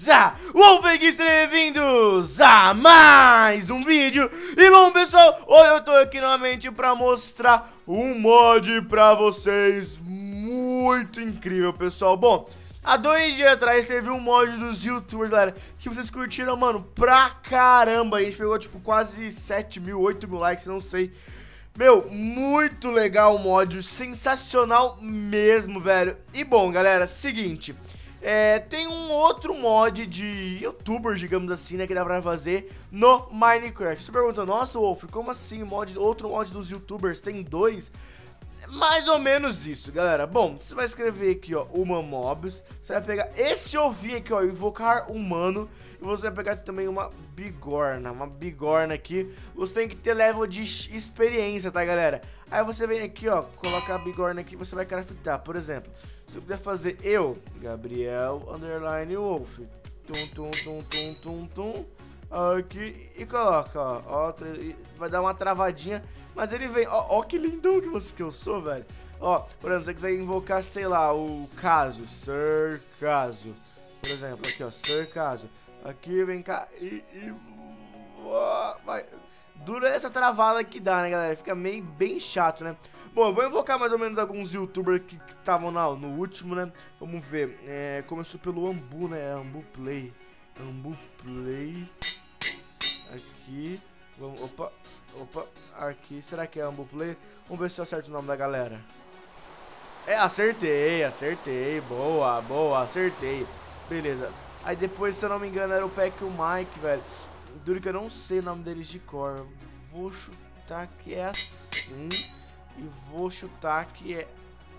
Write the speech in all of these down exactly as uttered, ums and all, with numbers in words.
Beleza? Wolfenguista, bem-vindos a mais um vídeo. E bom, pessoal, hoje eu tô aqui novamente pra mostrar um mod pra vocês muito incrível, pessoal. Bom, há dois dias atrás teve um mod dos youtubers, galera, que vocês curtiram, mano, pra caramba. A gente pegou, tipo, quase sete mil, oito mil likes, não sei. Meu, muito legal o mod, sensacional mesmo, velho. E bom, galera, seguinte, é, tem um outro mod de youtubers, digamos assim, né, que dá pra fazer no Minecraft. Você pergunta, nossa, Wolf, como assim mod, outro mod dos youtubers? Tem dois? Mais ou menos isso, galera. Bom, você vai escrever aqui, ó, uma mobs. Você vai pegar esse ovinho aqui, ó, invocar humano. E você vai pegar também uma bigorna, uma bigorna aqui. Você tem que ter level de experiência, tá, galera? Aí você vem aqui, ó, coloca a bigorna aqui, você vai craftar. Por exemplo, se você quiser fazer eu, Gabriel, underline wolf, tum, tum, tum, tum, tum, tum, aqui, e coloca, ó, ó, vai dar uma travadinha. Mas ele vem, ó, ó que lindão que, você, que eu sou, velho. Ó, por exemplo, se você quiser invocar, sei lá, o Caso, Sir Caso. Por exemplo, aqui, ó, Sir Caso. Aqui, vem cá e... e ó, vai. Dura essa travada que dá, né, galera? Fica meio bem chato, né? Bom, eu vou invocar mais ou menos alguns youtubers que estavam no último, né? Vamos ver. É, começou pelo Ambu, né? Ambu Play. Ambu Play. Aqui. Vamos, opa. Opa, aqui, será que é Ambu Play? Vamos ver se eu acerto o nome da galera. É, acertei, acertei, boa, boa, acertei. Beleza, aí depois, se eu não me engano, era o Peck e o Mike, velho. Duro que eu não sei o nome deles de cor. Vou chutar que é assim. E vou chutar que é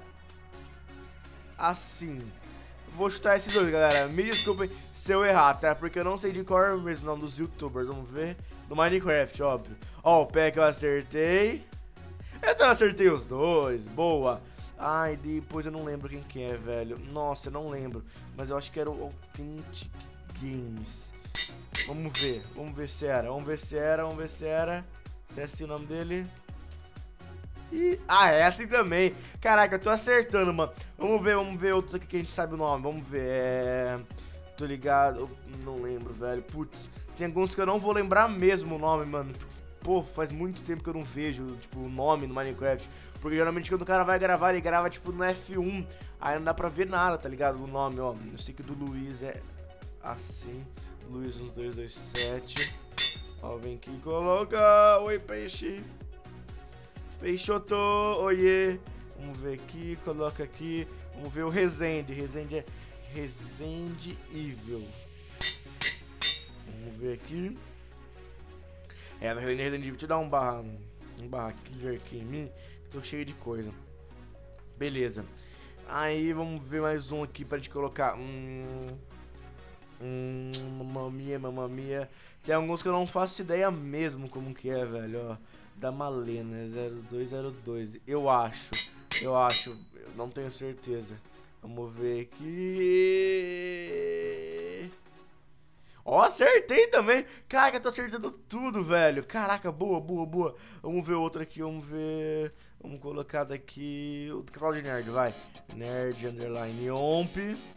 assim. Vou chutar esses dois, galera. Me desculpem se eu errar, tá? Porque eu não sei de cor mesmo o nome dos youtubers. Vamos ver. Do Minecraft, óbvio. Ó, o Peck eu acertei. Eu também acertei os dois. Boa. Ai, depois eu não lembro quem que é, velho. Nossa, eu não lembro. Mas eu acho que era o Authentic Games. Vamos ver. Vamos ver se era. Vamos ver se era. Vamos ver se era. Se é assim o nome dele. E... ah, é assim também. Caraca, eu tô acertando, mano. Vamos ver, vamos ver outro aqui que a gente sabe o nome. Vamos ver. É... tô ligado. Eu não lembro, velho. Putz. Tem alguns que eu não vou lembrar mesmo o nome, mano. Pô, faz muito tempo que eu não vejo, tipo, o nome no Minecraft. Porque geralmente quando o cara vai gravar, ele grava, tipo, no F um. Aí não dá pra ver nada, tá ligado? O nome, ó. Eu sei que o do Luiz é assim. Luiz um dois dois sete. Ó, vem aqui e coloca. Oi, peixe. Peixoto, oiê. Vamos ver aqui, coloca aqui. Vamos ver o Resende. Resende é Resende Evil. Vamos ver aqui. É, no Resident Evil te dá um barra, um barra clear aqui em mim, que tô cheio de coisa. Beleza. Aí vamos ver mais um aqui pra gente colocar. Hum, hum, mamma mia, mamma mia. Tem alguns que eu não faço ideia mesmo como que é, velho. Ó, da Malena, zero dois zero dois. Eu acho, eu acho, eu não tenho certeza. Vamos ver aqui. Ó, oh, acertei também. Caraca, eu tô acertando tudo, velho. Caraca, boa, boa, boa. Vamos ver outro aqui, vamos ver. Vamos colocar daqui o canal de nerd, vai. Nerd underline omp.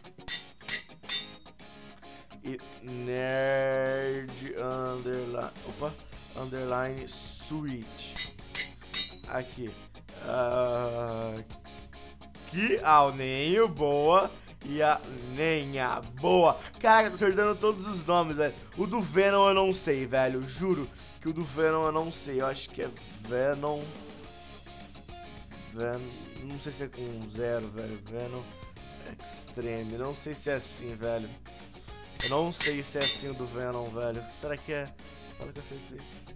E nerd underline. Opa, underline switch. Aqui. Uh, aqui, ah, o Nenho, boa. E a Nenha, boa. Caraca, tô acertando todos os nomes, velho. O do Venom eu não sei, velho. Juro que o do Venom eu não sei. Eu acho que é Venom. Venom. Não sei se é com zero, velho. Venom Extreme. Não sei se é assim, velho. Eu não sei se é assim o do Venom, velho. Será que é? Olha que eu acertei.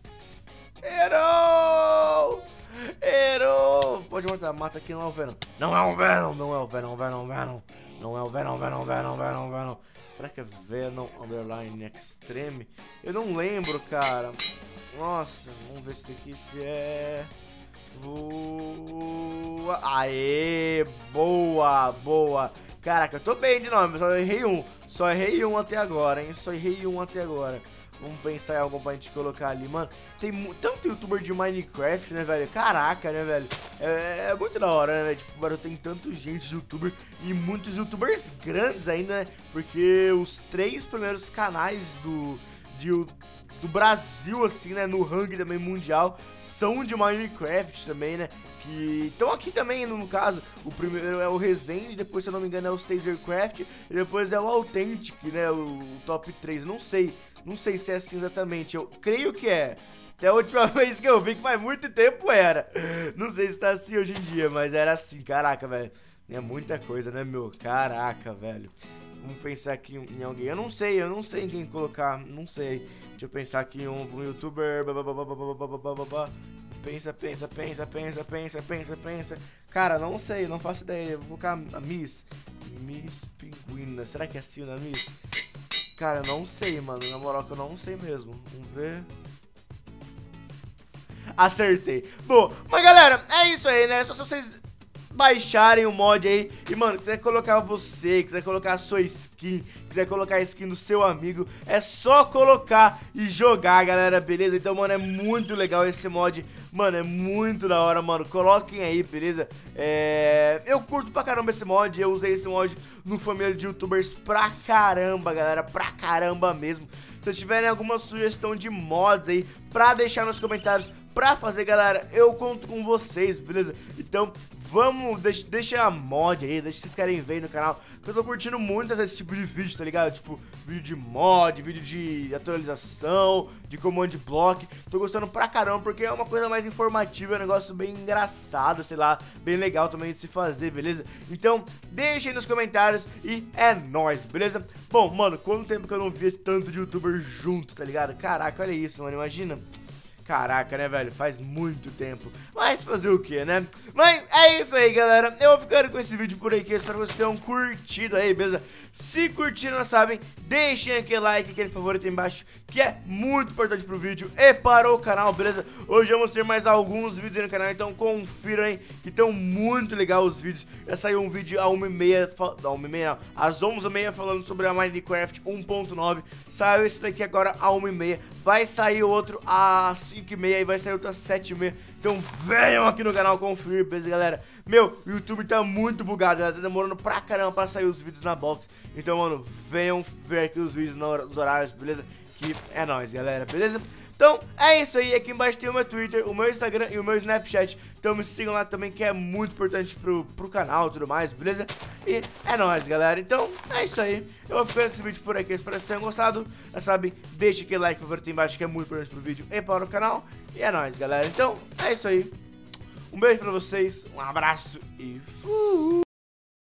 Errou! Errou! Pode matar, mata aqui, não é o Venom. Não é o Venom, não é o Venom, Venom, Venom. Não é o Venom, Venom, Venom, Venom, Venom. Será que é Venom Underline Extreme? Eu não lembro, cara. Nossa, vamos ver se daqui se é... Voa... Aê, boa, boa. Caraca, eu tô bem de nome, só errei um. Só errei um até agora, hein? Só errei um até agora. Vamos pensar em algum pra gente colocar ali, mano. Tem tanto youtuber de Minecraft, né, velho? Caraca, né, velho? É, é muito da hora, né, velho? Tipo, mano, tem tanto gente de youtuber e muitos youtubers grandes ainda, né? Porque os três primeiros canais do, de, do Brasil, assim, né, no ranking também mundial, são de Minecraft também, né? Que estão aqui também, no caso, o primeiro é o Resende, depois, se eu não me engano, é o Tasercraft, e depois é o Authentic, né, o, o top três, não sei, não sei se é assim exatamente, eu creio que é. Até a última vez que eu vi, que faz muito tempo, era. Não sei se tá assim hoje em dia, mas era assim, caraca, velho. É muita coisa, né, meu? Caraca, velho. Vamos pensar aqui em alguém. Eu não sei, eu não sei em quem colocar. Não sei. Deixa eu pensar aqui em um, um youtuber. Pensa, pensa, pensa, pensa, pensa, pensa, pensa. Cara, não sei, não faço ideia. Eu vou colocar a Miss. Miss Pinguina. Será que é assim, né, Miss? Cara, eu não sei, mano. Na moral que eu não sei mesmo. Vamos ver. Acertei. Bom, mas galera, é isso aí, né? Só se vocês baixarem o mod aí e, mano, quiser colocar você, quiser colocar a sua skin, quiser colocar a skin do seu amigo, é só colocar e jogar, galera, beleza? Então, mano, é muito legal esse mod, mano, é muito da hora, mano. Coloquem aí, beleza? É... Eu curto pra caramba esse mod, eu usei esse mod no família de youtubers pra caramba, galera, pra caramba mesmo. Se vocês tiverem alguma sugestão de mods aí pra deixar nos comentários pra fazer, galera, eu conto com vocês, beleza? Então, vamos, deixa, deixa a mod aí, deixa vocês querem ver no canal, que eu tô curtindo muito esse tipo de vídeo, tá ligado? Tipo, vídeo de mod, vídeo de atualização, de command block. Tô gostando pra caramba, porque é uma coisa mais informativa, é um negócio bem engraçado, sei lá, bem legal também de se fazer, beleza? Então, deixa aí nos comentários e é nóis, beleza? Bom, mano, quanto tempo que eu não vi tanto de youtuber junto, tá ligado? Caraca, olha isso, mano, imagina. Caraca, né, velho? Faz muito tempo. Mas fazer o que, né? Mas é isso aí, galera. Eu vou ficando com esse vídeo por aqui. Eu espero que vocês tenham curtido aí, beleza? Se curtiram, não sabem, deixem aquele like, aquele favorito aí embaixo, que é muito importante pro vídeo e para o canal, beleza? Hoje vamos ter mais alguns vídeos aí no canal, então confiram aí, que estão muito legal os vídeos. Já saiu um vídeo às uma e meia, não, uma e meia não, às onze e meia falando sobre a Minecraft um ponto nove. Saiu esse daqui agora às uma e meia. Vai sair outro às cinco e meia e vai sair outro às sete e meia. Então venham aqui no canal conferir, beleza, galera? Meu, o YouTube tá muito bugado, tá demorando pra caramba pra sair os vídeos na box. Então, mano, venham ver aqui os vídeos nos horários, beleza? Que é nóis, galera, beleza? Então, é isso aí. Aqui embaixo tem o meu Twitter, o meu Instagram e o meu Snapchat. Então me sigam lá também, que é muito importante pro, pro canal e tudo mais, beleza? E é nóis, galera. Então, é isso aí. Eu vou ficando com esse vídeo por aqui. Espero que vocês tenham gostado. Já sabe, deixa aquele like, favorito aí embaixo, que é muito importante pro vídeo e para o canal. E é nóis, galera. Então, é isso aí. Um beijo pra vocês, um abraço e fui!